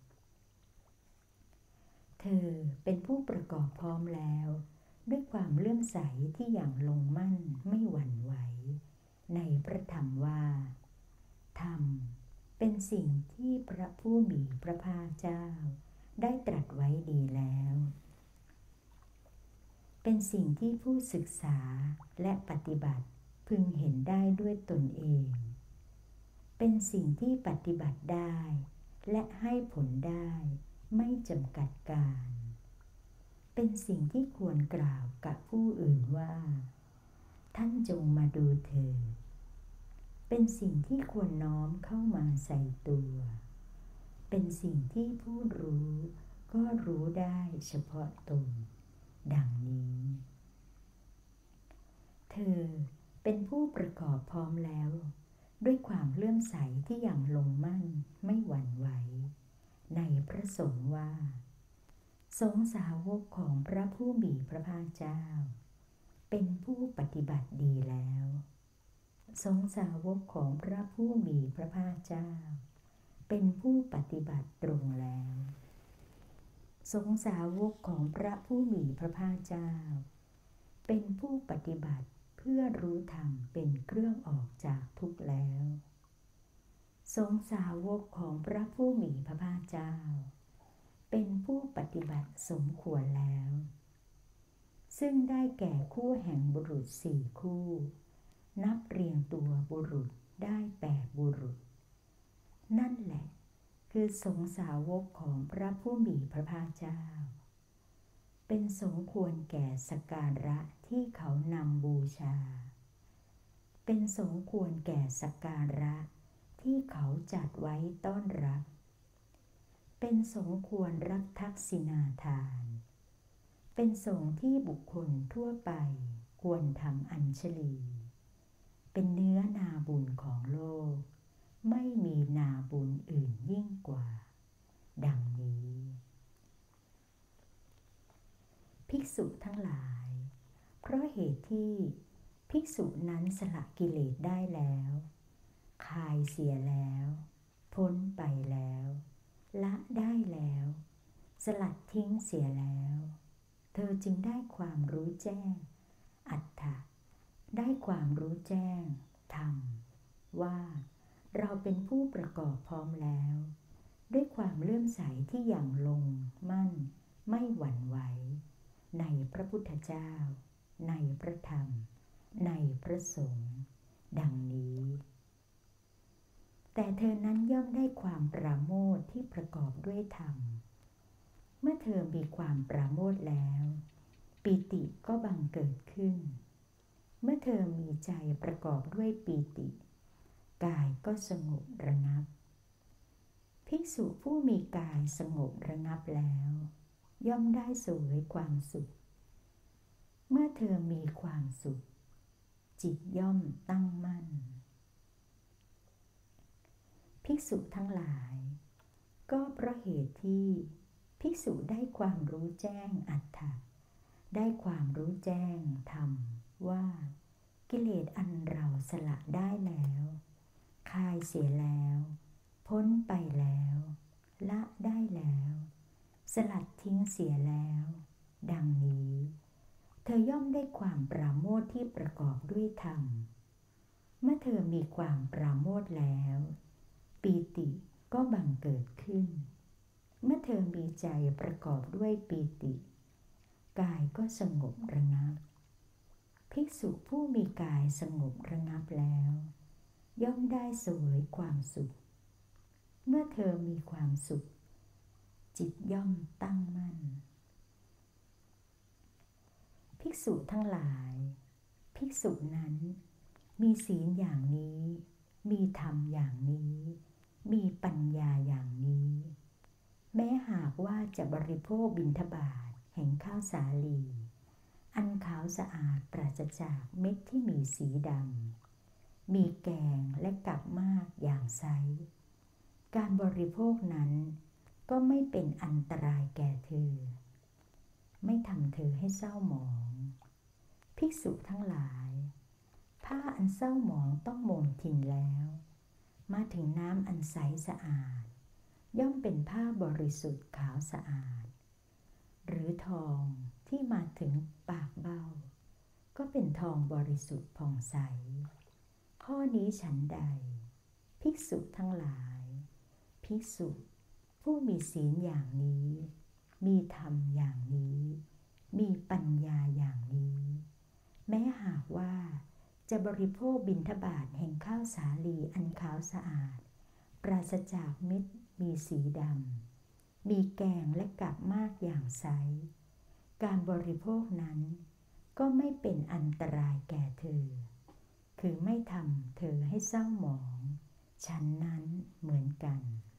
เธอเป็นผู้ประกอบพร้อมแล้วด้วยความเลื่อมใสที่อย่างลงมั่นไม่หวั่นไหวในพระธรรมว่าธรรมเป็นสิ่งที่พระผู้มีพระภาคเจ้าได้ตรัสไว้ดีแล้วเป็นสิ่งที่ผู้ศึกษาและปฏิบัติพึงเห็นได้ด้วยตนเองเป็นสิ่งที่ปฏิบัติได้และให้ผลได้ไม่จำกัดการเป็นสิ่งที่ควรกล่าวกับผู้อื่นว่าท่านจงมาดูเถิดเป็นสิ่งที่ควรน้อมเข้ามาใส่ตัวเป็นสิ่งที่ผู้รู้ก็รู้ได้เฉพาะตนดังนี้เธอเป็นผู้ประกอบพร้อมแล้วด้วยความเลื่อมใสที่ยังลงมั่นไม่หวั่นไหวในพระสงฆ์ว่าสงฆ์สาวกของพระผู้มีพระภาคเจ้าเป็นผู้ปฏิบัติดีแล้วสงฆ์สาวกของพระผู้มีพระภาคเจ้าเป็นผู้ปฏิบัติตรงแล้วสงฆ์สาวกของพระผู้มีพระภาคเจ้าเป็นผู้ปฏิบัติเพื่อรู้ธรรมเป็นเครื่องออกจากทุกข์แล้วสงฆ์สาวกของพระผู้มีพระภาคเจ้าเป็นผู้ปฏิบัติสมควรแล้วซึ่งได้แก่คู่แห่งบุรุษสี่คู่นับเรียงตัวบุรุษได้แปดบุรุษนั่นแหละคือสงฆ์สาวกของพระผู้มีพระภาคเจ้าเป็นสมควรแก่สักการะที่เขานำบูชาเป็นสมควรแก่สักการะที่เขาจัดไว้ต้อนรับเป็นสมควรรับทักษิณาทานเป็นสงฆ์ที่บุคคลทั่วไปควรทำอัญชลีเป็นเนื้อนาบุญของโลกไม่มีนาบุญอื่นยิ่งกว่าดังนี้ภิกษุทั้งหลายเพราะเหตุที่ภิกษุนั้นสละกิเลสได้แล้วคายเสียแล้วพ้นไปแล้วละได้แล้วสลัดทิ้งเสียแล้วเธอจึงได้ความรู้แจ้งอัตถะได้ความรู้แจ้งธรรมว่าเราเป็นผู้ประกอบพร้อมแล้วด้วยความเลื่อมใสที่อย่างลงมั่นไม่หวั่นไหวในพระพุทธเจ้าในพระธรรมในพระสงฆ์ดังนี้แต่เธอนั้นย่อมได้ความปราโมทย์ที่ประกอบด้วยธรรมเมื่อเธอมีความปราโมทย์แล้วปีติก็บังเกิดขึ้นเมื่อเธอมีใจประกอบด้วยปีติกายก็สงบระงับภิกษุผู้มีกายสงบระงับแล้วย่อมได้เสวยความสุขเมื่อเธอมีความสุขจิตย่อมตั้งมั่นภิกษุทั้งหลายก็เพราะเหตุที่ภิกษุได้ความรู้แจ้งอัตถะได้ความรู้แจ้งธรรมว่ากิเลสอันเราสละได้แล้วคายเสียแล้วพ้นไปแล้วละได้แล้วสลัดทิ้งเสียแล้วดังนี้เธอย่อมได้ความปราโมทย์ที่ประกอบด้วยธรรมเมื่อเธอมีความปราโมทย์แล้วปีติก็บังเกิดขึ้นเมื่อเธอมีใจประกอบด้วยปีติกายก็สงบระงับภิกษุผู้มีกายสงบระงับแล้วย่อมได้เสวยความสุขเมื่อเธอมีความสุขจิตย่อมตั้งมั่นภิกษุทั้งหลายภิกษุนั้นมีศีลอย่างนี้มีธรรมอย่างนี้มีปัญญาอย่างนี้แม้หากว่าจะบริโภคบิณฑบาตแห่งข้าวสาลีอันขาวสะอาดปราศจากเม็ดที่มีสีดำมีแกงและกับมากอย่างไซการบริโภคนั้นก็ไม่เป็นอันตรายแก่เธอไม่ทำเธอให้เศร้าหมองภิกษุทั้งหลายผ้าอันเศร้าหมองต้องโมนทินแล้วมาถึงน้ำอันใสสะอาดย่อมเป็นผ้าบริสุทธิ์ขาวสะอาดหรือทองที่มาถึงปากเบ้าก็เป็นทองบริสุทธิ์ผ่องใสข้อนี้ฉันใดภิกษุทั้งหลายภิกษุผู้มีศีลอย่างนี้มีธรรมอย่างนี้มีปัญญาอย่างนี้แม้หากว่าจะบริโภคบิณฑบาตแห่งข้าวสาลีอันขาวสะอาดปราศจากเม็ดมีสีดำมีแกงและกับมากอย่างไซการบริโภคนั้นก็ไม่เป็นอันตรายแก่เธอคือไม่ทำเธอให้เศร้าหมองฉันนั้นเหมือนกัน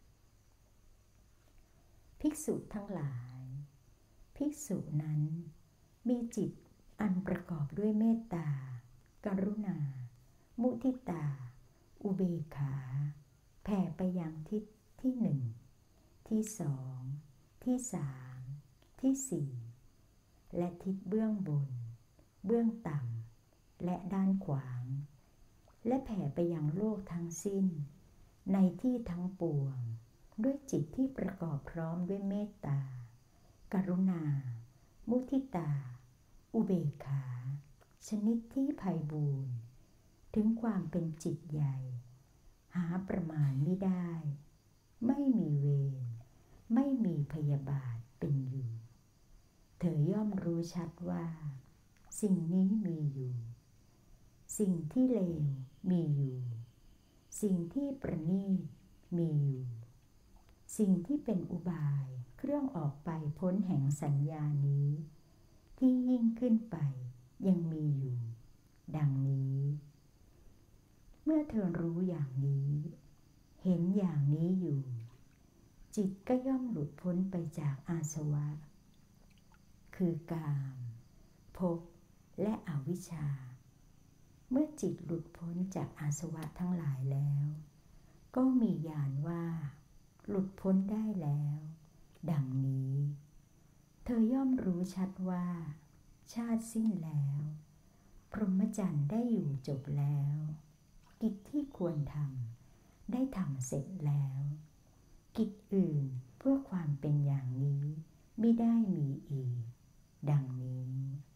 ภิกษุทั้งหลายภิกษุนั้นมีจิตอันประกอบด้วยเมตตากรุณามุทิตาอุเบกขาแผ่ไปยังทิศที่หนึ่งที่สองที่สามที่สี่และทิศเบื้องบนเบื้องต่ำและด้านขวางและแผ่ไปยังโลกทั้งสิ้นในที่ทั้งปวงด้วยจิตที่ประกอบพร้อมด้วยเมตตากรุณามุทิตาอุเบกขาชนิดที่ไพบูลย์ถึงความเป็นจิตใหญ่หาประมาณไม่ได้ไม่มีเวรไม่มีพยาบาทเป็นอยู่เธอย่อมรู้ชัดว่าสิ่งนี้มีอยู่สิ่งที่เลวมีอยู่สิ่งที่ประณีตมีอยู่สิ่งที่เป็นอุบายเครื่องออกไปพ้นแห่งสัญญานี้ที่ยิ่งขึ้นไปยังมีอยู่ดังนี้เมื่อเธอรู้อย่างนี้เห็นอย่างนี้อยู่จิตก็ย่อมหลุดพ้นไปจากอาสวะคือกามภพและอวิชชาเมื่อจิตหลุดพ้นจากอาสวะทั้งหลายแล้วก็มีญาณว่าหลุดพ้นได้แล้วดังนี้เธอย่อมรู้ชัดว่าชาติสิ้นแล้วพรหมจรรย์ได้อยู่จบแล้วกิจที่ควรทำได้ทำเสร็จแล้วกิจอื่นเพื่อความเป็นอย่างนี้ไม่ได้มีอีกดังนี้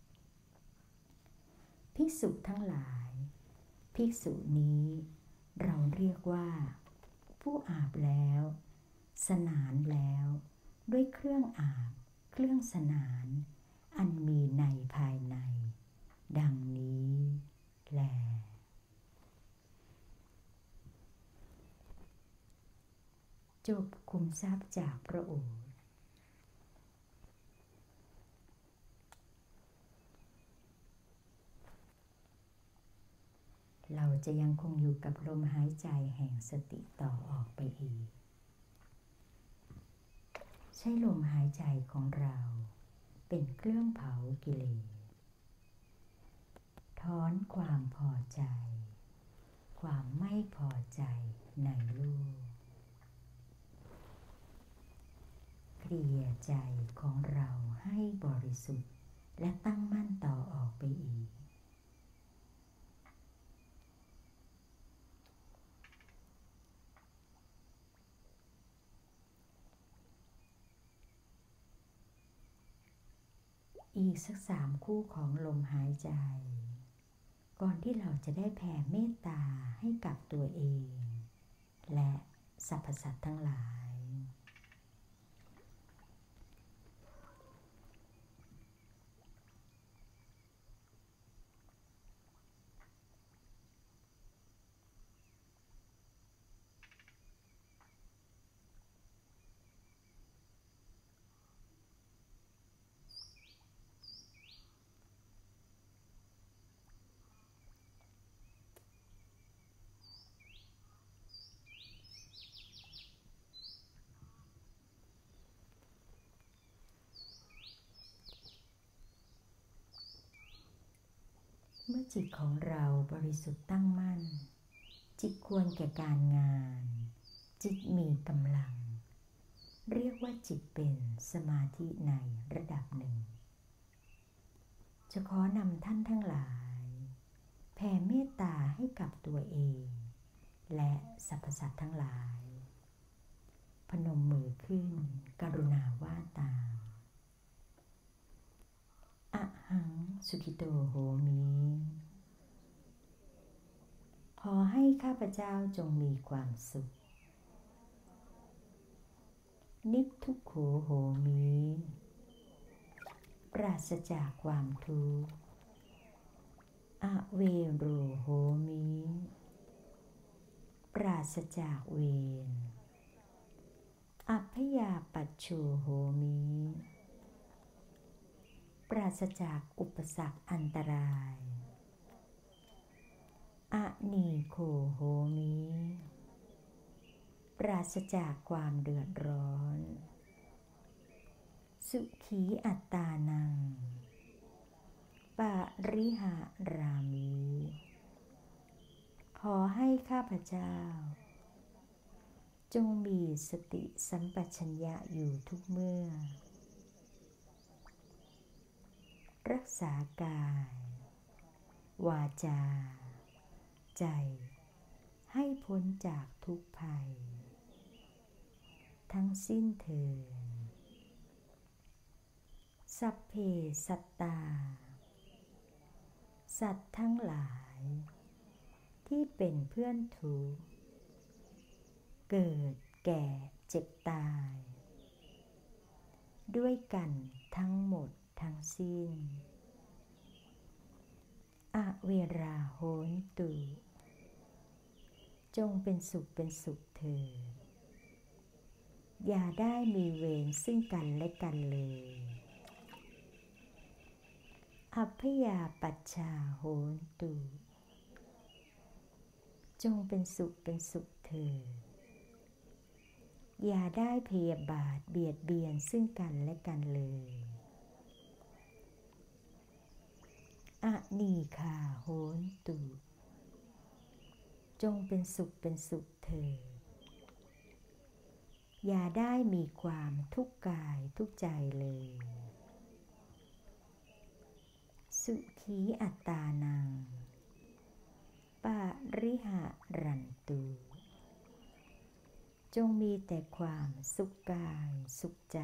ภิกษุทั้งหลายภิกษุนี้เราเรียกว่าผู้อาบแล้วสนานแล้วด้วยเครื่องอาบเครื่องสนานอันมีในภายในดังนี้แลจบคุมทรัพย์จากพระโอษฐ์เราจะยังคงอยู่กับลมหายใจแห่งสติต่อออกไปอีกใช้ลมหายใจของเราเป็นเครื่องเผากิเลสถอนความพอใจความไม่พอใจในโลกเกลี่ยใจของเราให้บริสุทธิ์และตั้งมั่นต่อออกไปอีกอีกสักสามคู่ของลมหายใจก่อนที่เราจะได้แผ่เมตตาให้กับตัวเองและสรรพสัตว์ทั้งหลายเมื่อจิตของเราบริสุทธิ์ตั้งมั่นจิตควรแก่การงานจิตมีกำลังเรียกว่าจิตเป็นสมาธิในระดับหนึ่งจะขอนำท่านทั้งหลายแผ่เมตตาให้กับตัวเองและสรรพสัตว์ทั้งหลายพนมมือขึ้นกรุณาว่าตามอะหังสุขิโตโหมิขอให้ข้าพเจ้าจงมีความสุขนิพทุกโขโหมิปราศจากความทุกข์อเวโรโหมิปราศจากเวรอัพยาปัชโชโหมิปราศจากอุปสรรคอันตรายอะนีโคโหมิปราศจากความเดือดร้อนสุขีอัตตานังปาริหารามิขอให้ข้าพเจ้าจงมีสติสัมปชัญญะอยู่ทุกเมื่อรักษากายวาจาใจให้พ้นจากทุกภัยทั้งสิ้นเถิดสัพเพสัตตาสัตว์ทั้งหลายที่เป็นเพื่อนทุกข์เกิดแก่เจ็บตายด้วยกันทั้งหมดทั้งสิ้นอเวราโหนตุจงเป็นสุขเป็นสุขเถิดอย่าได้มีเวรซึ่งกันและกันเลยอัพพยาปัชชาโหนตุจงเป็นสุขเป็นสุขเถิดอย่าได้พยาบาทเบียดเบียนซึ่งกันและกันเลยอะนีคาโหนตุจงเป็นสุขเป็นสุขเถิดอย่าได้มีความทุกข์กายทุกข์ใจเลยสุขีอัตตานังปาริหารันตุจงมีแต่ความสุขกายสุขใจ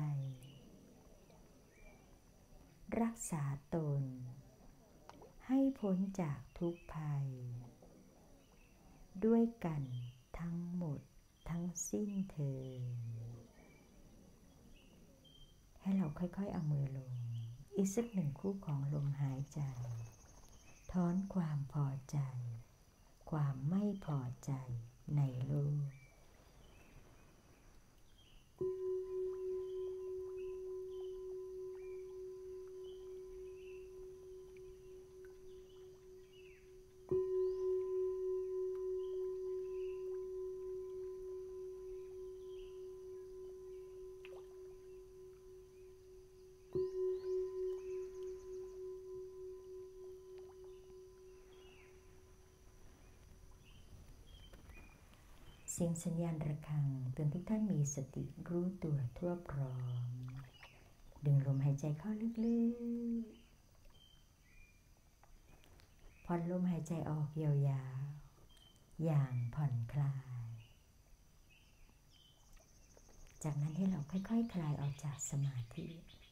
รักษาตนให้พ้นจากทุกภัยด้วยกันทั้งหมดทั้งสิ้นเถิดให้เราค่อยๆเอามือลงอีกสักหนึ่งคู่ของลมหายใจถอนความพอใจความไม่พอใจในโลกเสียงสัญญาณระฆังเตือนทุกท่านมีสติรู้ตัวทั่วพร้อมดึงลมหายใจเข้าลึกๆผ่อนลมหายใจออกยาวๆอย่างผ่อนคลายจากนั้นให้เราค่อยๆ ค, คลายออกจากสมาธิ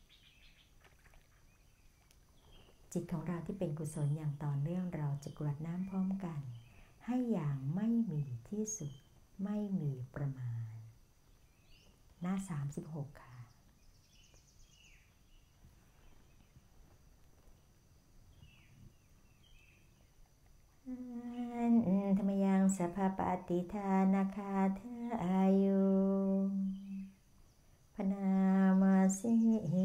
จิตของเราที่เป็นกุศลอย่างต่อเนื่องเราจะกรวดน้ำพร้อมกันให้อย่างไม่มีที่สุดไม่มีประมาณหน้าสามสิบหกค่ะธรรมยังสัพพปฏิทานาคาเทอายุพนามาสิ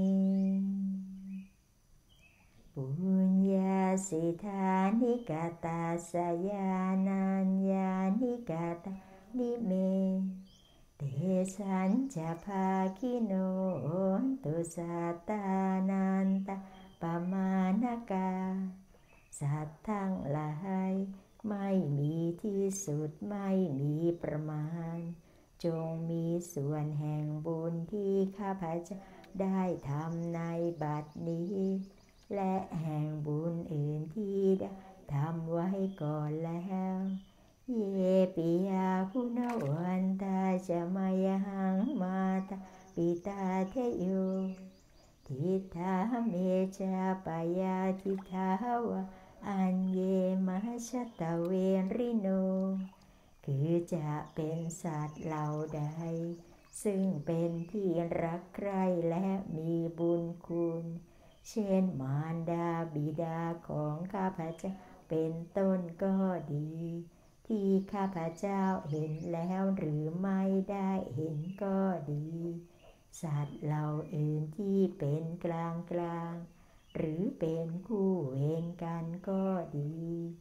ปุญญาสิทานิกาตาสยานัญญานิกาตานิเมเตสัญจะภาคิโนตุสัตตานันตปมานกาสัตว์ทั้งหลายไม่มีที่สุดไม่มีประมาณจงมีส่วนแห่งบุญที่ข้าพเจ้าได้ทำในบัดนี้และแห่งบุญอื่นที่ได้ทำไว้ก่อนแล้วเยปิยาคุณวันตาจะมายหังมาตาปิตาเทโยทิฏฐาเมจาปายาทิฏฐาวะอันเยมชตเวริโนคือจะเป็นสัตว์เหล่าใดซึ่งเป็นที่รักใคร่และมีบุญคุณเช่นมารดาบิดาของข้าพเจ้าเป็นต้นก็ดีที่ข้าพเจ้าเห็นแล้วหรือไม่ได้เห็นก็ดีสัตว์เหล่าอื่นที่เป็นกลางกลางหรือเป็นคู่เวรกันก็ดี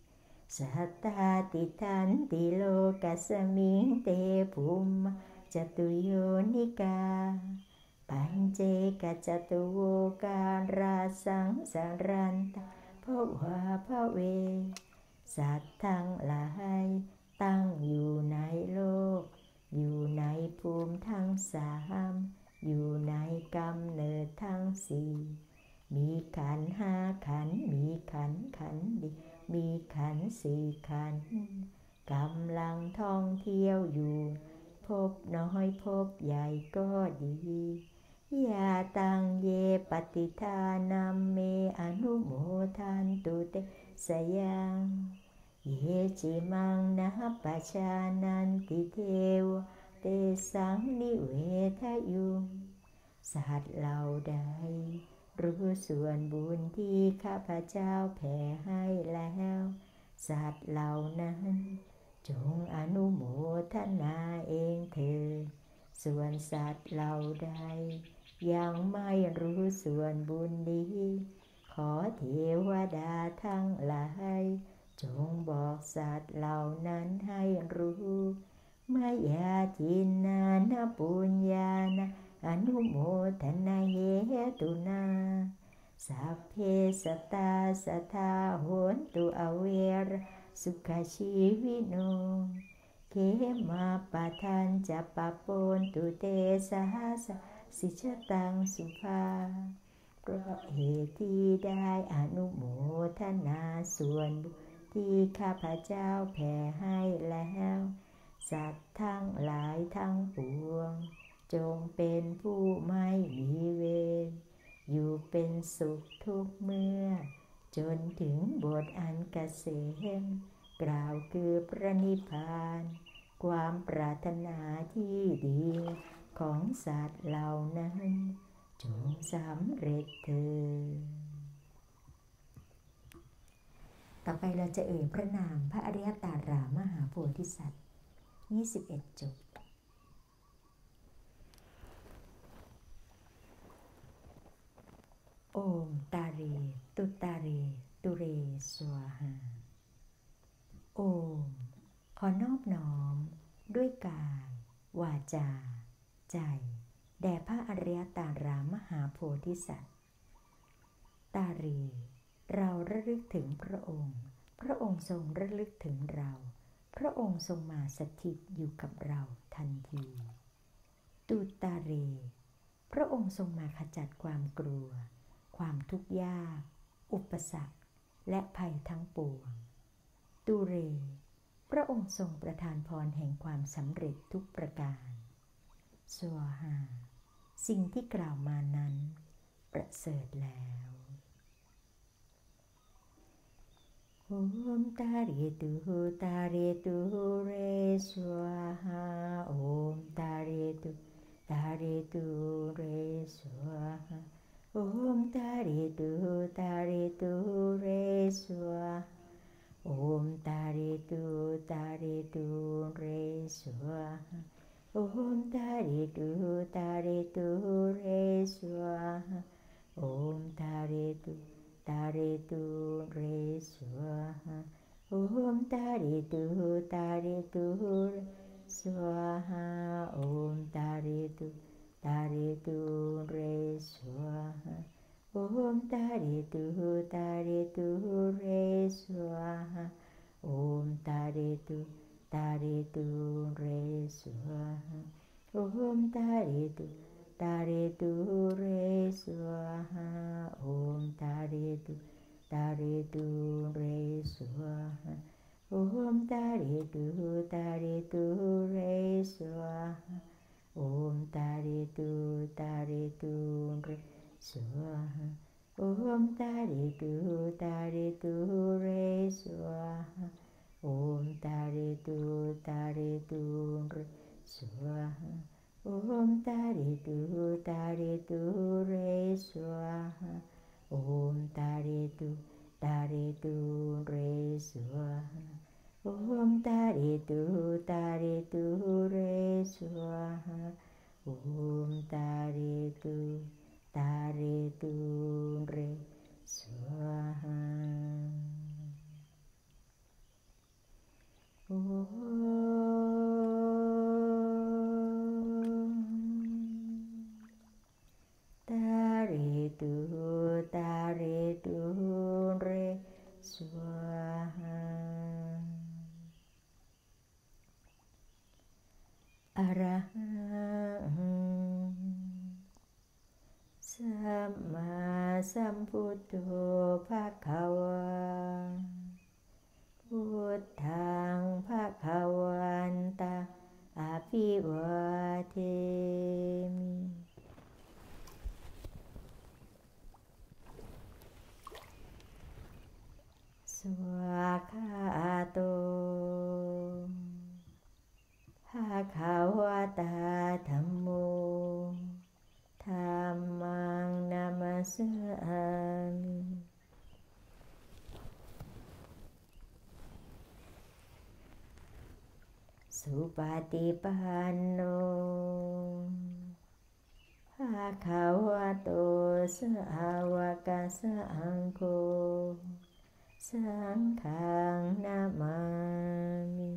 สัตตาติทันติโลกัสมิงเตภูมิจตุโยนิกาปัญเจกจตุโวการาสังสารันตภวาภเวสัตว์ทั้งหลายตั้งอยู่ในโลกอยู่ในภูมิทั้งสามอยู่ในกำเนิดทั้งสี่มีขันธ์ห้าขันธ์มีขันธ์ขันธ์ดีมีขันธ์สี่ขันธ์กำลังท่องเที่ยวอยู่พบน้อยพบใหญ่ก็ดียาตังเยปฏิทานัมเมอนุโมทันตุเตสยังเยจิมังนะปัจจานันติเทวเตสังนิเวทยุงสัตว์เหล่าใดรู้ส่วนบุญที่ข้าพเจ้าแผ่ให้แล้วสัตว์เหล่านั้นจงอนุโมทนาเองเถิดส่วนสัตว์เหล่าใดยังไม่รู้ส่วนบุญนี้ขอเทวดาทั้งหลายจงบอกสัตว์เหล่านั้นให้รู้มายาทินานะปุญญานะอนุโมทนาเยตุนาสัพเพสัตตาสัทธาโหนตุอเวรสุขชีวิโนเขมาปะทันจะปะปนตุเตสหัสสิชตังสุภาเพราะเหตุที่ได้อนุโมทนาส่วนบุญที่ข้าพเจ้าแผ่ให้แล้วสัตว์ทั้งหลายทั้งปวงจงเป็นผู้ไม่มีเวรอยู่เป็นสุขทุกเมื่อจนถึงบทอันเกษมกล่าวคือพระนิพพานความปรารถนาที่ดีของสัตว์เหล่านั้นจงสำเร็จเถิดต่อไปเราจะเอ่ยพระนามพระอริยตารามหาโพธิสัตว์ยี่สิบเอ็ดจบโอมตาเรตุตาเรตุเรสวาหาโอมขอนอบน้อมด้วยกายวาจาใจแด่พระอริยตารามหาโพธิสัตว์ตาเรเราระลึกถึงพระองค์พระองค์ทรงระลึกถึงเราพระองค์ทรงมาสถิตอยู่กับเราทันทีตุตาเรพระองค์ทรงมาขจัดความกลัวความทุกข์ยากอุปสรรคและภัยทั้งปวงตุเรพระองค์ทรงประทานพรแห่งความสำเร็จทุกประการสวาหาสิ่งที่กล่าวมานั้นประเสริฐแล้วโอมตาเรตุตาเรตุเรสวาหาโอมตาเรตุตาเรตุเรสวาหาโอมตาเรตุตาเรตุเรสวาโอมตาเรตุตาเรตุเรสวาโอมตาเรตุตาเรตุเรสวาโอมตาเรตุตาเรตุเรสวาโอมตาเรตุตาเรตุเรสวาโอมตาเรตุตาเรตุเรสวาโอมตาเรตุตาเรตุเรสวาโอมตาเรตุตาเรตุเรสวาโอมตาเรตุตาเรตุเรสวาโอมตาเรตุตาเรตุเรสวาโอมตาเรตุตาเรตุเรสวาโอมตาเรตุตาเรตุเรสวาโอมตาเรตุตาเรตุเรสวาโอมตาเรตุตาเรตุเรสวาโอมตาเรตุตาเรตุเรสวาโอมตาเรตุตาเรตุเรสวาโอมตาเรตุตาเรตุเรสวาโอมตาเรตุตาเรตุเรสวาโอ้ตาเรตุตาเรตุเรสวาหาอะระหังสัมมาสัมพุทโธภะคะวาพุทธังภะคะวันตังอภิวาเทมิสวากขาโตภะคะวะตาธัมโมธัมมังนามัสสามิสุปฏิปันโนภะคะวะโตสาวกสังโฆสังฆังนามามิ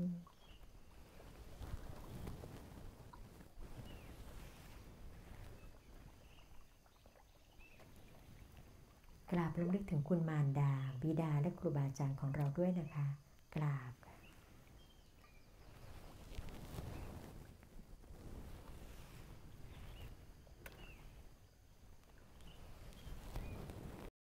กราบรำลึกถึงคุณมารดาบิดาและครูบาอาจารย์ของเราด้วยนะคะกราบ